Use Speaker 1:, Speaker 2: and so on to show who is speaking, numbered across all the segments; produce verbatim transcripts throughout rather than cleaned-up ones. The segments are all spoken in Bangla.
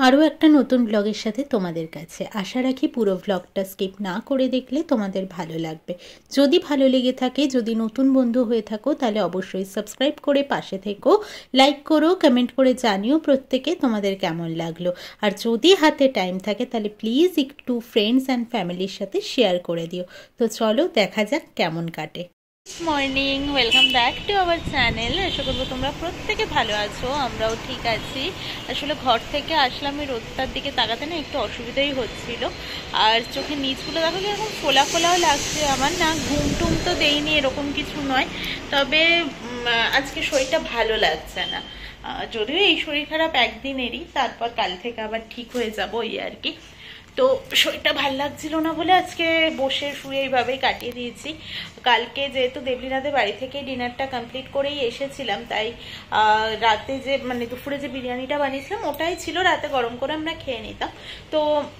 Speaker 1: আরও একটা নতুন ব্লগের সাথে তোমাদের কাছে আশা রাখি পুরো ব্লগটা স্কিপ না করে দেখলে তোমাদের ভালো লাগবে। যদি ভালো লেগে থাকে, যদি নতুন বন্ধু হয়ে থাকো, তাহলে অবশ্যই সাবস্ক্রাইব করে পাশে থেকো, লাইক করো, কমেন্ট করে জানিও প্রত্যেকে তোমাদের কেমন লাগলো। আর যদি হাতে টাইম থাকে তাহলে প্লিজ একটু ফ্রেন্ডস অ্যান্ড ফ্যামিলির সাথে শেয়ার করে দিও। তো চলো দেখা যাক কেমন কাটে। Morning, welcome back to our channel. আশা করবো তোমরা প্রত্যেকে ভালো আছো, আমরাও ঠিক আছি। আসলে ঘর থেকে আসলাম, এই রোদটার দিকে তাকাতে না একটু অসুবিধাই হচ্ছিল। আর চোখের নিচগুলো দেখো এরকম ফোলা ফোলাও লাগছে আমার। না ঘুম টুম তো দেইনি, এরকম কিছু নয়, তবে আজকে শরীরটা ভালো লাগছে না। যদিও এই শরীর খারাপ একদিনেরই, তারপর কাল থেকে আবার ঠিক হয়ে যাবো এই আর কি। তো শরীরটা ভাল লাগছিল না বলে আজকে বসে শুয়ে এইভাবেই কাটিয়ে দিয়েছি। কালকে যেহেতু দেবলীনাথের বাড়ি থেকে ডিনারটা কমপ্লিট করেই এসেছিলাম, তাই রাতে যে মানে দুপুরে যে বিরিয়ানিটা বানিয়েছিলাম ওটাই ছিল, রাতে গরম করে আমরা খেয়ে নিতাম। তো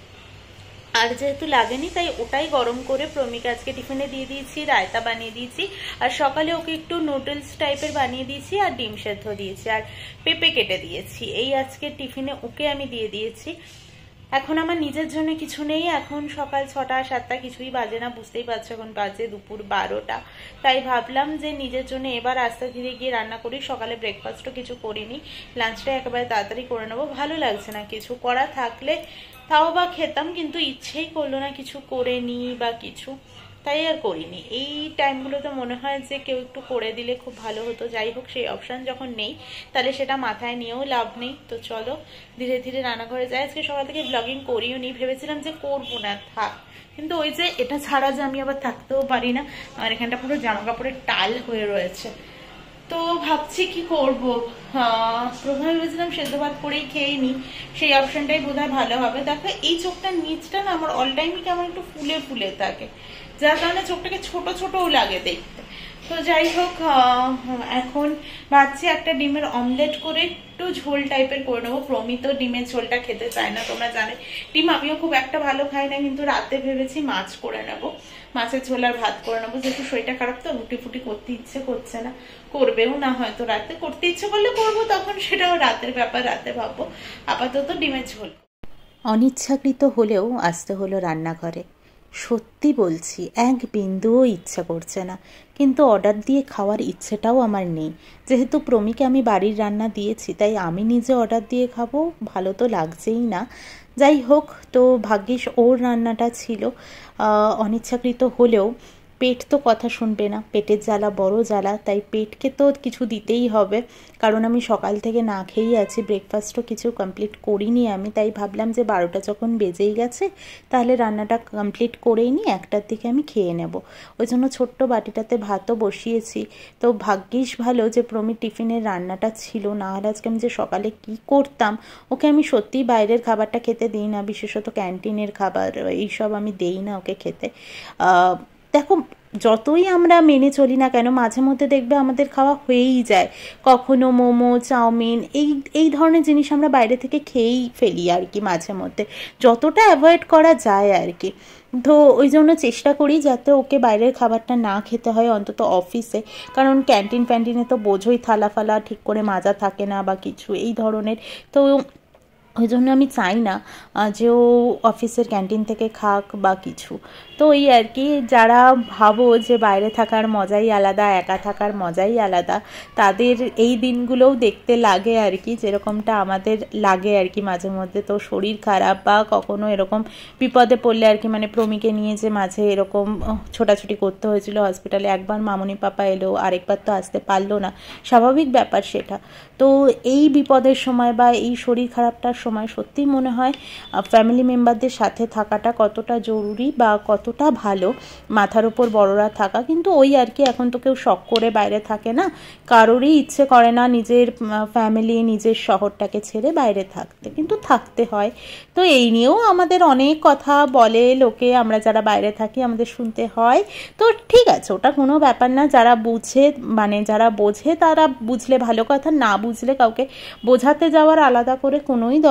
Speaker 1: আর যেহেতু লাগেনি তাই ওটাই গরম করে প্রমিকা আজকে টিফিনে দিয়ে দিয়েছি, রায়তা বানিয়ে দিয়েছি। আর সকালে ওকে একটু নুডলস টাইপের বানিয়ে দিয়েছি আর ডিম সেদ্ধ দিয়েছি আর পেঁপে কেটে দিয়েছি। এই আজকে টিফিনে ওকে আমি দিয়ে দিয়েছি। এখন আমার নিজের জন্য কিছু নেই। এখন সকাল ছটা সাতটা কিছুই বাজে না, বুঝতেই পারছো এখন বাজে দুপুর বারোটা। তাই ভাবলাম যে নিজের জন্য এবার আস্তে ধীরে গিয়ে রান্না করি। সকালে ব্রেকফাস্টও কিছু করিনি, লাঞ্চটা একেবারে তাড়াতাড়ি করে নেবো। ভালো লাগছে না, কিছু করা থাকলে তাও বা খেতাম, কিন্তু ইচ্ছেই করলো না কিছু করে নিই বা কিছু, তাই আর করিনি। এই টাইমগুলোতে মনে হয় যে কেউ একটু করে দিলে খুব ভালো হতো। যাই হোক, সেই অপশান যখন নেই তাহলে সেটা মাথায় নিয়েও লাভ নেই। তো চলো ধীরে ধীরে রান্নাঘরে যাই। আজকে সকাল থেকে ব্লগিং করিও নি, ভেবেছিলাম যে করবো না, থাক। কিন্তু ওই যে এটা ছাড়া যে আমি আবার থাকতেও পারি না, আমার এখানটা পুরো জামা কাপড়ের টাল হয়ে রয়েছে। তো ভাবছি কি করবো। প্রথমে ভেবেছিলাম সেদ্ধ ভাত করেই খেয়ে নিই, সেই অপশনটাই বোধহয় ভালো হবে। দেখো এই চোখটার নিচটা না আমার অল টাইমই কেমন একটু ফুলে ফুলে থাকে, যার কারণে চোখটাকে ছোট ছোটও লাগে দেখতে। তো যাই হোক, এখন ভাবছি একটা ডিমের অমলেট করে একটু ঝোল টাইপের করে নেবো। প্রমি তো ডিমের ঝোলটা খেতে চায় না, তোমরা জানো। ডিম আমিও খুব একটা ভালো খাই না, কিন্তু রাতে ভেবেছি মাছ করে নেবো, মাছের ঝোল আর ভাত করে নেবো। যেহেতু শরীরটা খারাপ তো রুটি ফুটি করতে ইচ্ছে করছে না, করবেও না হয়তো রাতে। করতে ইচ্ছে করলে করবো, তখন সেটাও রাতের ব্যাপার, রাতে ভাববো। আপাতত ডিমের ঝোল। অনিচ্ছাকৃত হলেও আসতে হলো রান্নাঘরে। সত্যি বলছি, এক বিন্দুও ইচ্ছা করছে না, কিন্তু অর্ডার দিয়ে খাওয়ার ইচ্ছেটাও আমার নেই। যেহেতু প্রমিকে আমি বাড়ির রান্না দিয়েছি, তাই আমি নিজে অর্ডার দিয়ে খাবো, ভালো তো লাগছেই না। যাই হোক, তো ভাগ্যিস ওর রান্নাটা ছিল। অনিচ্ছাকৃত হলেও পেট তো কথা শুনবে না, পেটের জ্বালা বড় জ্বালা, তাই পেটকে তো কিছু দিতেই হবে। কারণ আমি সকাল থেকে না খেয়েই আছি, ব্রেকফাস্টও কিছু কমপ্লিট করিনি আমি। তাই ভাবলাম যে বারোটা যখন বেজেই গেছে তাহলে রান্নাটা কমপ্লিট করেই নিই, একটার দিকে আমি খেয়ে নেব। ওই জন্য ছোট্ট বাটিটাতে ভাতও বসিয়েছি। তো ভাগ্যিস ভালো যে প্রমি টিফিনের রান্নাটা ছিল, না হলে আজকে আমি যে সকালে কি করতাম। ওকে আমি সত্যিই বাইরের খাবারটা খেতে দিই না, বিশেষত ক্যান্টিনের খাবার এইসব আমি দেই না ওকে খেতে। দেখো, যতই আমরা মেনে চলি না কেন, মাঝে মধ্যে দেখবে আমাদের খাওয়া হয়েই যায়। কখনো মোমো, চাউমিন, এই এই ধরনের জিনিস আমরা বাইরে থেকে খেয়েই ফেলি আর কি মাঝে মধ্যে, যতটা অ্যাভয়েড করা যায় আর কি। তো ওই জন্য চেষ্টা করি যাতে ওকে বাইরের খাবারটা না খেতে হয়, অন্তত অফিসে। কারণ ক্যান্টিন ফ্যান্টিনে তো বোঝোই থালা ফালা ঠিক করে মাজা থাকে না বা কিছু এই ধরনের। তো ওই জন্য আমি চাই না যে ও অফিসের ক্যান্টিন থেকে খাক বা কিছু। তো এই আর কি, যারা ভাবো যে বাইরে থাকার মজাই আলাদা, একা থাকার মজাই আলাদা, তাদের এই দিনগুলোও দেখতে লাগে আর কি, যেরকমটা আমাদের লাগে আর কি মাঝে মধ্যে। তো শরীর খারাপ বা কখনো এরকম বিপদে পড়লে আর কি, মানে প্রমিকে নিয়ে যে মাঝে এরকম ছোটাছুটি করতে হয়েছিল হসপিটালে, একবার মামুনি পাপা এলো, আরেকবার তো আসতে পারলো না, স্বাভাবিক ব্যাপার সেটা। তো এই বিপদের সময় বা এই শরীর খারাপটার সময় সত্যি মনে হয় ফ্যামিলি মেম্বারদের সাথে থাকাটা কতটা জরুরি বা কতটা ভালো, মাথার ওপর বড়রা থাকা। কিন্তু ওই আর কি, এখন তো কেউ শখ করে বাইরে থাকে না, কারোরই ইচ্ছে করে না নিজের ফ্যামিলি, নিজের শহরটাকে ছেড়ে বাইরে থাকতে, কিন্তু থাকতে হয়। তো এই নিয়েও আমাদের অনেক কথা বলে লোকে, আমরা যারা বাইরে থাকি আমাদের শুনতে হয়। তো ঠিক আছে, ওটা কোনো ব্যাপার না। যারা বুঝে, মানে যারা বোঝে তারা বুঝলে ভালো কথা, না বুঝলে কাউকে বোঝাতে যাওয়ার আলাদা করে কোনোই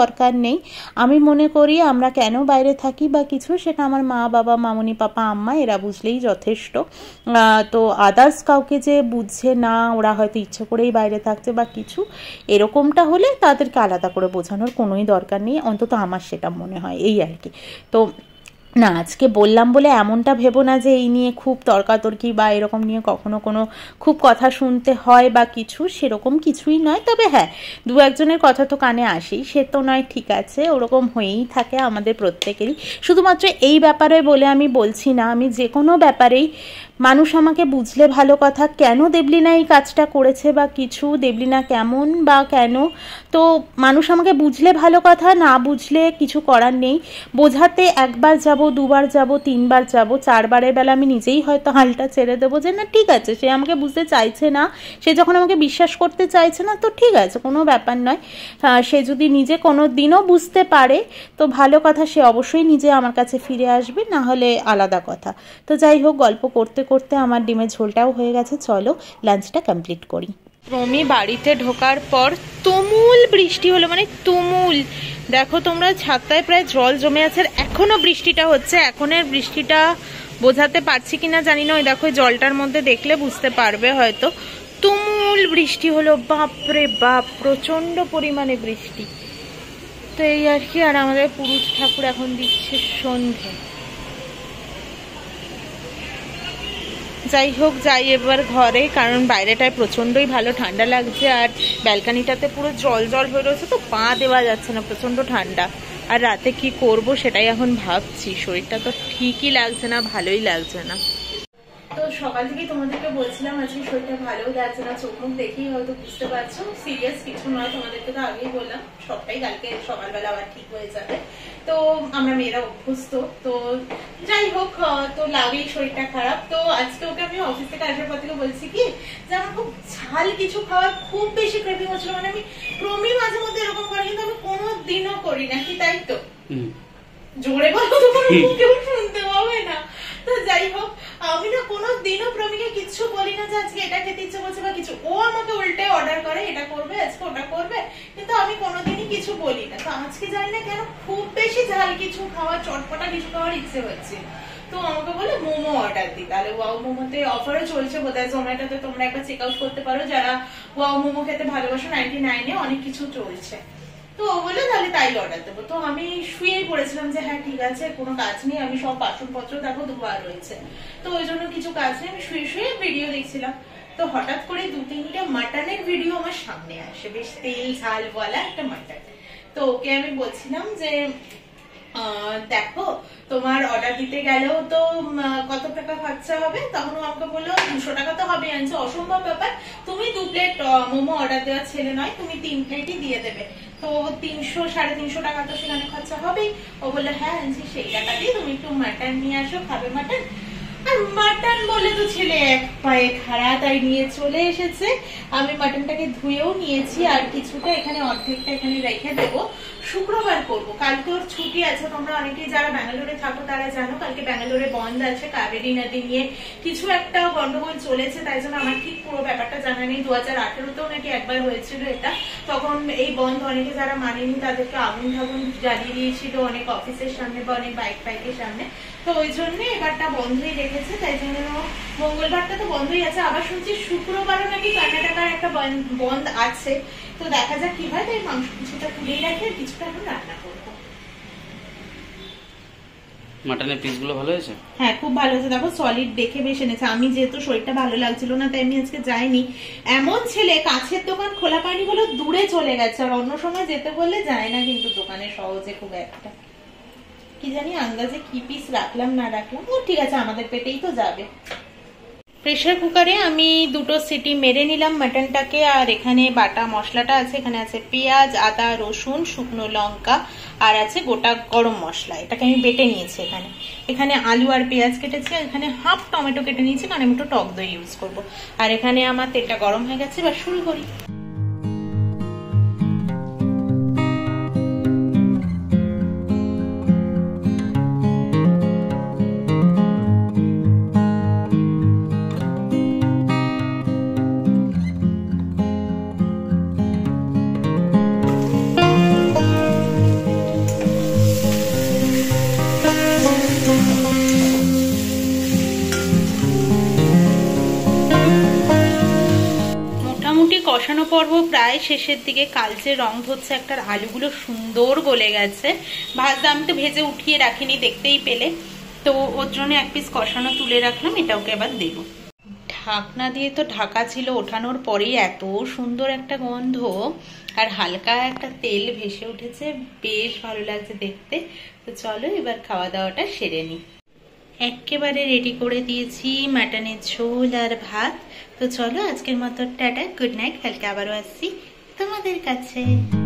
Speaker 1: দরকার নেই। আমি মনে করি আমরা কেন বাইরে থাকি বা কিছু, সেটা আমার মা বাবা, মামুনি, পাপা, আম্মা এরা বুঝলেই যথেষ্ট। তো আদার্স কাউকে যে বুঝছে না, ওরা হয়তো ইচ্ছে করেই বাইরে থাকছে বা কিছু, এরকমটা হলে তাদেরকে আলাদা করে বোঝানোর কোনোই দরকার নেই, অন্তত আমার সেটা মনে হয়, এই আর কি। তো না, আজকে বললাম বলে এমনটা ভেবো না যে এই নিয়ে খুব তর্কাতর্কি বা এরকম নিয়ে কখনো কোনো খুব কথা শুনতে হয় বা কিছু, সেরকম কিছুই নয়। তবে হ্যাঁ, দু একজনের কথা তো কানে আসেই, সে তো নয়, ঠিক আছে, ওরকম হয়েই থাকে আমাদের প্রত্যেকেরই। শুধুমাত্র এই ব্যাপারে বলে আমি বলছি না, আমি যে কোনো ব্যাপারেই মানুষ আমাকে বুঝলে ভালো কথা। কেন দেবলিনা এই কাজটা করেছে বা কিছু, দেবলিনা কেমন বা কেন, তো মানুষ আমাকে বুঝলে ভালো কথা, না বুঝলে কিছু করার নেই। বোঝাতে একবার যাব, দুবার যাব, তিনবার যাব, চারবারের বেলা আমি নিজেই হয়তো হালটা ছেড়ে দেবো যে না ঠিক আছে, সে আমাকে বুঝতে চাইছে না, সে যখন আমাকে বিশ্বাস করতে চাইছে না, তো ঠিক আছে, কোনো ব্যাপার নয়। সে যদি নিজে কোনো দিনও বুঝতে পারে তো ভালো কথা, সে অবশ্যই নিজে আমার কাছে ফিরে আসবে, না হলে আলাদা কথা। তো যাই হোক, গল্প করতে করতে আমার ডিমের ঝোলটাও হয়ে গেছে, চলো লাঞ্চটা কমপ্লিট করি। রমি বাড়িতে ঢোকার পর তুমুল বৃষ্টি হলো, মানে তুমুল, দেখো তোমরা ছাদটায় প্রায় জল জমে আছে, এখনো বৃষ্টিটা হচ্ছে। এখনের বৃষ্টিটা বোঝাতে পারছি কিনা জানি না, ওই দেখো জলটার মধ্যে দেখলে বুঝতে পারবে হয়তো। তুমুল বৃষ্টি হলো, বাপরে বাপ, প্রচন্ড পরিমাণে বৃষ্টি। তো এই আর কি। আর আমাদের পুরুষ ঠাকুর এখন দিচ্ছে সন্ধে। যাই হোক, যাই এবার ঘরে, কারণ বাইরেটায় প্রচণ্ডই ভালো ঠান্ডা লাগছে, আর ব্যালকানিটাতে পুরো জল জল হয়ে রয়েছে, তো পা দেওয়া যাচ্ছে না, প্রচণ্ড ঠান্ডা। আর রাতে কি করব সেটাই এখন ভাবছি, শরীরটা তো ঠিকই লাগছে না, ভালোই লাগছে না। তো সকাল থেকেই তোমাদেরকে বলছিলাম আজকে শরীরটা ভালো লাগছে না, চোখ মুখ দেখেই হয়তো বুঝতে পারছো, সিরিয়াস কিছু নয়, তোমাদেরকে তো আগেই বললাম সবটাই কালকে সকালবেলা আবার ঠিক হয়ে যাবে। তো আমরা মেয়েরা অভ্যস্ত, তো যাই হোক, তো লাগেই শরীরটা খারাপ। তো আজকে ওকে আমি অফিস থেকে আসার পর থেকে বলছি কি যে আমার খুব ঝাল কিছু খাওয়ার খুব বেশি ক্রেভিং হচ্ছিল, মানে আমি ক্রমই মাঝে মধ্যে এরকম করি, কিন্তু আমি কোনো দিনও করি না, কি তাই তো? জোরে বলো তো, কোনো কেউ শুনতে পাবে না। তো যাই হোক, আমি না কোনো দিনও প্রমিকে কিছু বলি না যে আজকে এটা খেতে ইচ্ছে করছে বা কিছু, ও আমাকে উল্টে অর্ডার করে এটা করবে আজকে, ওটা করবে, কিন্তু আমি কোনোদিনই কিছু বলি না। তো আজকে জানি না কেন খুব বেশি ঝাল কিছু খাওয়ার, চটপটা কিছু খাওয়ার ইচ্ছে হচ্ছে, তো আমাকে বলে মোমো অর্ডার দি। তাহলে ওয়াও মোমোতে অফারও চলছে বোধহয়, জোম্যাটোতে তোমরা একবার চেক আউট করতে পারো যারা ওয়াও মোমো খেতে ভালোবাসো, নাইনটি নাইনে অনেক কিছু চলছে। তো ও বলে তাহলে তাই অর্ডার দেবো। তো আমি শুয়েই পড়েছিলাম যে হ্যাঁ ঠিক আছে, কোনো কাজ নেই, আমি সব বাসনপত্র দেখো ধোয়া রয়েছে, তো ওই জন্য কিছু কাজ নেই, আমি শুয়ে শুয়ে ভিডিও দেখছিলাম। তো হঠাৎ করে দু তিনটা মাটনের ভিডিও আমার সামনে আসে, বেশ তেল ঝাল বলা একটা মাটন। তো ওকে আমি বলছিলাম যে দেখো তোমার অর্ডার দিতে গেলেও তো কত টাকা খরচা হবে, তখন আমাকে বললো দুশো টাকা তো হবে। আনছে অসম্ভব ব্যাপার, তুমি দু প্লেট মোমো অর্ডার দেওয়ার ছেলে নয়, তুমি তিন প্লেটই দিয়ে দেবে, তো তিনশো সাড়ে তিনশো টাকা তো সেখানে খরচা হবেই। ও বললো হ্যাঁ আনছি, সেই টাকা দিয়ে তুমি একটু মাটন নিয়ে আসো, খাবে মাটন। আর মাটন বলে তো ছেলে এক পায়ে খাড়া, তাই নিয়ে চলে এসেছে। আমি মাটনটাকে ধুয়েও নিয়েছি, আর কিছুটা এখানে অর্ধেকটা এখানে রেখে দেবো, শুক্রবার করবো। কালকে ওর ছুটি আছে, তোমরা অনেকেই যারা ব্যাঙ্গালোরে থাকো তারা জানো কালকে ব্যাঙ্গালোরে বন্ধ আছে, কাবেরী নদী নিয়ে কিছু একটা গন্ডগোল চলেছে, তাই জন্য আমার ঠিক পুরো ব্যাপারটা জানা নেই। দু হাজার আঠেরোতেও নাকি একবার হয়েছিল এটা, তখন এই বন্ধ অনেকে যারা মানেনি তাদেরকে আগুন ঠাগুন জ্বালিয়ে দিয়েছিল অনেক অফিসের সামনে বা অনেক বাইক বাইকের সামনে, তো ওই জন্য এবারটা বন্ধই রেখেছে, তাই জন্য মঙ্গলবারটা তো বন্ধই আছে। আবার শুনছি শুক্রবারও নাকি কর্ণাটকার একটা বন্ধ আছে, তো দেখা যাক কি হয়। তাই মাংস কিছুটা তুলেই রাখি, আর কিছুটা এখন রান্না করবো।
Speaker 2: মাটনের পিসগুলো ভালো হয়েছে?
Speaker 1: হ্যাঁ খুব ভালো হয়েছে, দেখো সলিড দেখে বেশ এনেছে। আমি যেহেতু শরীরটা ভালো লাগছিল না তাই আমি আজকে যাইনি। এমন ছেলে কাছের দোকান খোলা পায়নি বলে দূরে চলে গেছে, আর অন্য সময় যেতে বললে যায় না কিন্তু দোকানে সহজে খুব একটা। কি জানি আন্দাজে কি পিস রাখলাম না রাখলাম, ও ঠিক আছে আমাদের পেটেই তো যাবে। প্রেসার কুকারে আমি দুটো সিটি মেরে নিলাম মাটনটাকে, আর এখানে বাটা মশলাটা আছে, এখানে আছে পেঁয়াজ, আদা, রসুন, শুকনো লঙ্কা, আর আছে গোটা গরম মশলা, এটাকে আমি বেটে নিয়েছি। এখানে এখানে আলু আর পেঁয়াজ কেটেছি, এখানে হাফ টমেটো কেটে নিয়েছি কারণ আমি একটু টক দই ইউজ করব। আর এখানে আমার তেলটা গরম হয়ে গেছে, এবার শুরু করি। পর্ব প্রায় শেষের দিকে, কালচে রং ধরছে একটা, আলুগুলো সুন্দর গলে গেছে। ভাজতে আমি তো ভেজে উঠিয়ে রাখিনি, দেখতেই পেলে, তো ওর জন্য এক পিস কষানো তুলে রাখলাম, এটা ওকে এবার দেব। ঢাকনা দিয়ে তো ঢাকা ছিল, ওঠানোর পরেই এত সুন্দর একটা গন্ধ আর হালকা একটা তেল ভেসে উঠেছে, বেশ ভালো লাগছে দেখতে। তো চলো এবার খাওয়া দাওয়াটা সেরে নিই। একেবারে রেডি করে দিয়েছি মাটনের ঝোল আর ভাত। তো চলো আজকের মতো টাটা, গুড নাইট, কালকে আবারও আসছি তোমাদের কাছে।